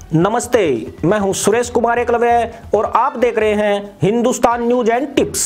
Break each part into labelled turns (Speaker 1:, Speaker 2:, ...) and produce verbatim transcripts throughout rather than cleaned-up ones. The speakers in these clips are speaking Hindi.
Speaker 1: नमस्ते, मैं हूं सुरेश कुमार एकलव्य और आप देख रहे हैं हिंदुस्तान न्यूज एंड टिप्स।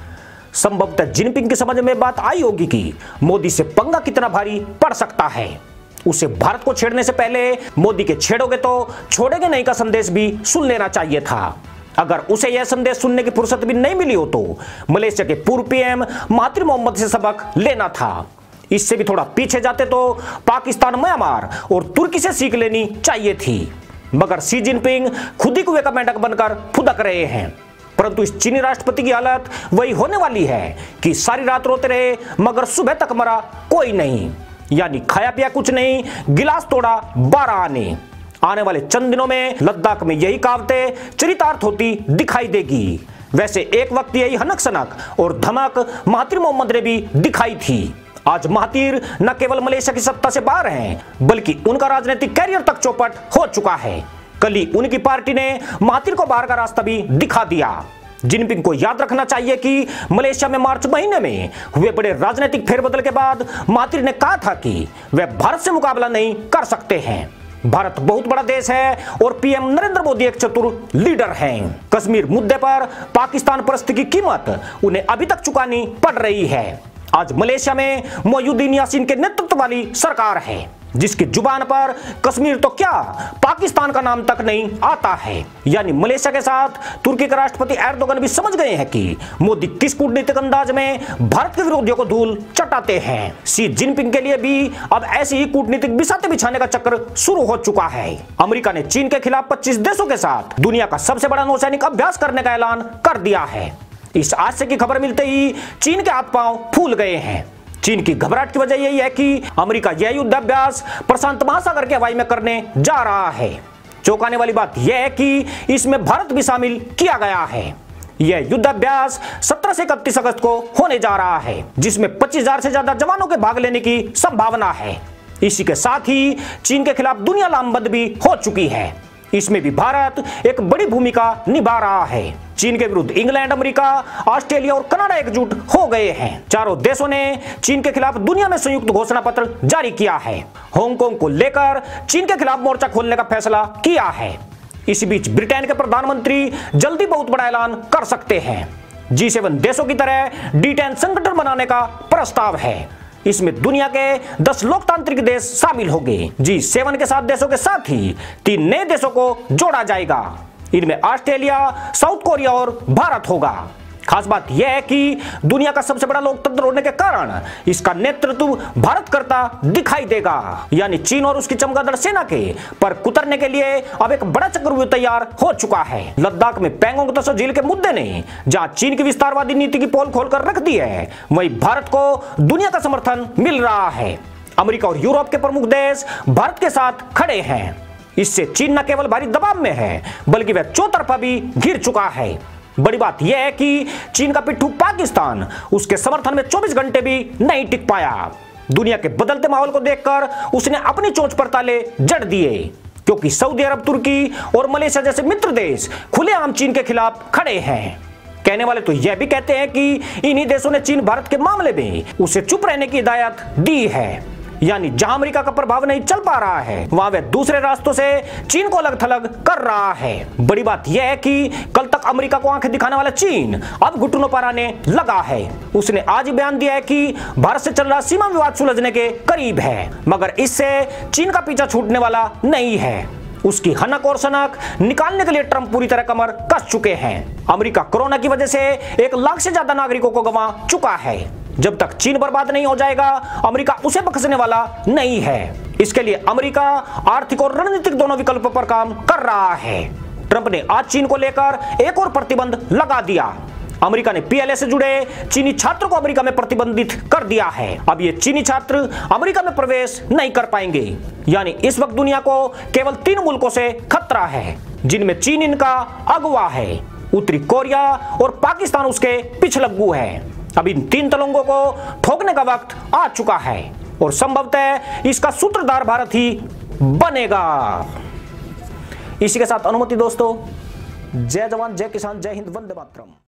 Speaker 1: संभवतः जिनपिंग की समझ में बात आई होगी कि मोदी से पंगा कितना भारी पड़ सकता है। उसे भारत को छेड़ने से पहले मोदी के छेड़ोगे तो छोड़ेंगे नहीं का संदेश भी सुन लेना चाहिए था। अगर उसे यह संदेश सुनने की फुर्सत भी नहीं मिली हो तो मलेशिया के पूर्व पीएम महातिर मोहम्मद से सबक लेना था। इससे भी थोड़ा पीछे जाते तो पाकिस्तान, म्यांमार और तुर्की से सीख लेनी चाहिए थी। मगर शी जिनपिंग खुद ही कुएं का मेंढक बनकर फुदक रहे हैं। परंतु इस चीनी राष्ट्रपति की हालत वही होने वाली है कि सारी रात रोते रहे मगर सुबह तक मरा कोई नहीं, यानी खाया पिया कुछ नहीं, गिलास तोड़ा बारह आने। आने वाले चंद दिनों में लद्दाख में यही कहावतें चरितार्थ होती दिखाई देगी। वैसे एक वक्त यही हनक सनक और धमक महातिर मोहम्मद ने भी दिखाई थी। आज महातिर न केवल मलेशिया की सत्ता से बाहर हैं, बल्कि उनका राजनीतिक कैरियर तक चौपट हो चुका है। कल ही उनकी पार्टी ने महातिर को बाहर का रास्ता भी दिखा दिया। जिनपिंग को याद रखना चाहिए कि मलेशिया में मार्च महीने में हुए बड़े राजनीतिक फेरबदल के बाद महातिर ने कहा था कि वे भारत से मुकाबला नहीं कर सकते हैं। भारत बहुत बड़ा देश है और पीएम नरेंद्र मोदी एक चतुर लीडर हैं। कश्मीर मुद्दे पर पाकिस्तान परस्ती की कीमत उन्हें अभी तक चुकानी पड़ रही है। आज मलेशिया में मोयुद्दीन यासीन के नेतृत्व वाली सरकार है, जिसकी जुबान पर कश्मीर तो क्या पाकिस्तान का नाम तक नहीं आता है। यानी मलेशिया के साथ तुर्की के राष्ट्रपति एर्दोगन भी समझ गए हैं कि मोदी किस कूटनीतिक अंदाज में भारत के विरोधियों को धूल चटाते हैं। शी जिनपिंग के लिए भी अब ऐसी ही कूटनीतिक बिसाते बिछाने का चक्र शुरू हो चुका है। अमेरिका ने चीन के खिलाफ पच्चीस देशों के साथ दुनिया का सबसे बड़ा नौसैनिक अभ्यास करने का ऐलान कर दिया है। इस हादसे की खबर मिलते ही चीन के हाथ पांव फूल गए हैं। चीन की घबराहट की वजह यही है कि अमेरिका यह युद्धाभ्यास प्रशांत महासागर के हवाई में करने जा रहा है। चौंकाने वाली बात यह है कि इसमें भारत भी शामिल किया गया है। यह युद्धाभ्यास सत्रह से इकतीस अगस्त को होने जा रहा है, जिसमें पच्चीस हजार से ज्यादा जवानों के भाग लेने की संभावना है। इसी के साथ ही चीन के खिलाफ दुनिया लामबंद भी हो चुकी है। इसमें भी भारत एक बड़ी भूमिका निभा रहा है। चीन के विरुद्ध इंग्लैंड, अमेरिका, ऑस्ट्रेलिया और कनाडा एकजुट हो गए हैं। चारों देशों ने चीन के खिलाफ दुनिया में संयुक्त घोषणा पत्र जारी किया है। हांगकांग को लेकर चीन के खिलाफ मोर्चा खोलने का फैसला किया है। इसी बीच ब्रिटेन के प्रधानमंत्री जल्दी बहुत बड़ा ऐलान कर सकते हैं। जी सेवन देशों की तरह डी टेन संगठन बनाने का प्रस्ताव है। इसमें दुनिया के दस लोकतांत्रिक देश शामिल होंगे। जी सेवन के सात देशों के साथ ही तीन नए देशों को जोड़ा जाएगा। इनमें ऑस्ट्रेलिया, साउथ कोरिया और भारत होगा। खास बात यह है कि दुनिया का सबसे बड़ा लोकतंत्र होने के कारण इसका नेतृत्व भारत करता दिखाई देगा। यानी चीन और उसकी चमगादड़ सेना के पर कुतरने के लिए अब एक बड़ा चक्रव्यूह तैयार हो चुका है। लद्दाख में पैंगोंग त्सो झील के मुद्दे ने जहां चीन की विस्तारवादी नीति की पोल खोलकर रख दी है, वहीं भारत को दुनिया का समर्थन मिल रहा है। अमेरिका और यूरोप के प्रमुख देश भारत के साथ खड़े हैं। इससे चीन न केवल भारी दबाव में है, बल्कि वह चौतरफा भी घिर चुका है। बड़ी बात यह है कि चीन का पिट्ठू पाकिस्तान उसके समर्थन में चौबीस घंटे भी नहीं टिक पाया। दुनिया के बदलते माहौल को देखकर उसने अपनी चोंच पर ताले जड़ दिए, क्योंकि सऊदी अरब, तुर्की और मलेशिया जैसे मित्र देश खुलेआम चीन के खिलाफ खड़े हैं। कहने वाले तो यह भी कहते हैं कि इन्हीं देशों ने चीन भारत के मामले में उसे चुप रहने की हिदायत दी है। यानी जहां अमेरिका का प्रभाव नहीं चल पा रहा है, वहां वह दूसरे रास्तों से चीन को अलग थलग कर रहा है। बड़ी बात यह है कि कल तक अमेरिका को आंखें दिखाने वाला चीन अब घुटनों पर आने लगा है। उसने आज ही बयान दिया है कि भारत से चल रहा सीमा विवाद सुलझने के करीब है, मगर इससे चीन का पीछा छूटने वाला नहीं है। उसकी हनक और सनक निकालने के लिए ट्रंप पूरी तरह कमर कस चुके हैं। अमेरिका कोरोना की वजह से एक लाख से ज्यादा नागरिकों को गंवा चुका है। जब तक चीन बर्बाद नहीं हो जाएगा, अमेरिका उसे बख्शने वाला नहीं है। इसके लिए अमेरिका आर्थिक और रणनीतिक दोनों विकल्पों पर काम कर रहा है। ट्रंप ने आज चीन को लेकर एक और प्रतिबंध लगा दिया। अमेरिका ने पीएलए से जुड़े चीनी छात्रों को अमेरिका में प्रतिबंधित कर दिया है। अब ये चीनी छात्र अमेरिका में प्रवेश नहीं कर पाएंगे। यानी इस वक्त दुनिया को केवल तीन मुल्कों से खतरा है, जिनमें चीन इनका अगुवा है, उत्तरी कोरिया और पाकिस्तान उसके पिछलग्गू है। अब इन तीन तलंगों को ठोकने का वक्त आ चुका है और संभवतः इसका सूत्रधार भारत ही बनेगा। इसी के साथ अनुमति दोस्तों, जय जवान, जय किसान, जय हिंद, वंदे मातरम।